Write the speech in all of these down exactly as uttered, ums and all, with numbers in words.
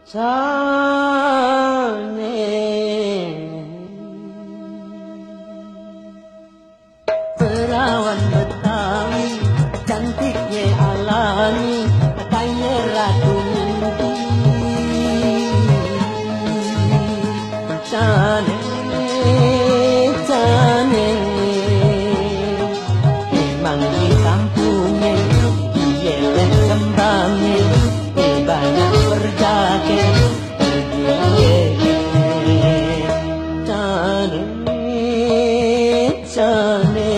Jane perawan Betawi cantiknya alami katanya ratu mimpi. Jane Jane memang di kampungnya dia berkembangnya banyak berjaga pergi Jane Jane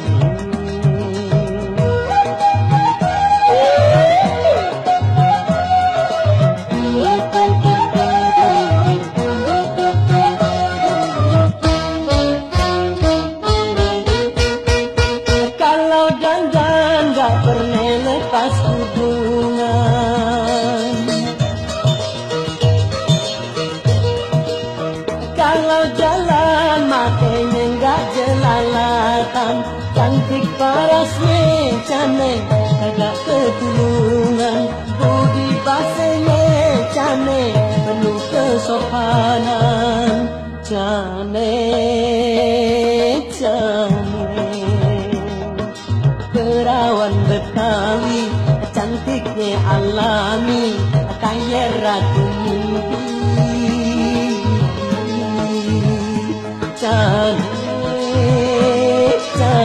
kalau dandan gak pernah lepas hubungan. Kalau jalan matanya enggak jelalatan, cantik parasnya cantik agak ketulungan, budi basahnya cantik penuh kesopanan. Cantik cantik perawan Betawi cantiknya alami kaya ratu mimpi. Cantik,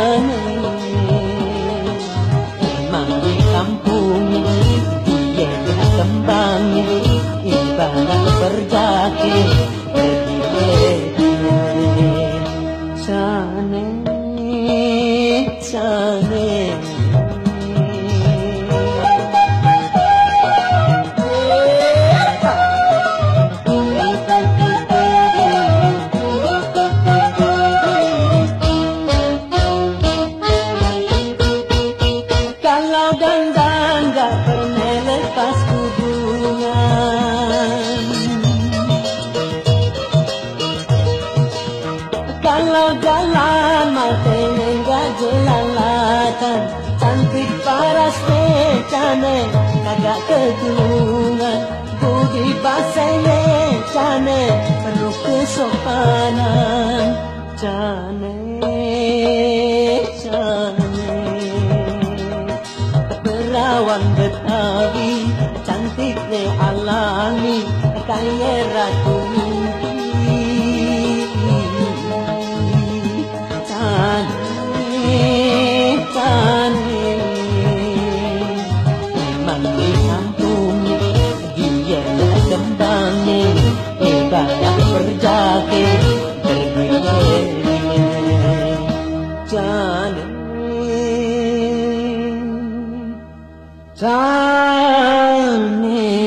cantik emang di kampung dia berkembang ibarat berjaki berdiri. Cantik, cantik kalau dandan gak pernah lepas hubungan. Kalau jalan matanya gak jelalatan, cantik parasnya cantik kagak ketulungan, budi basahnya cantik penuh kesopanan. Cantik cantik perawan Betawi cantiknya alami kaya ratu mimpi. Cantik cantik memang di kampung dia berkembangnya banyak berjaga berdiri. Cantik cantik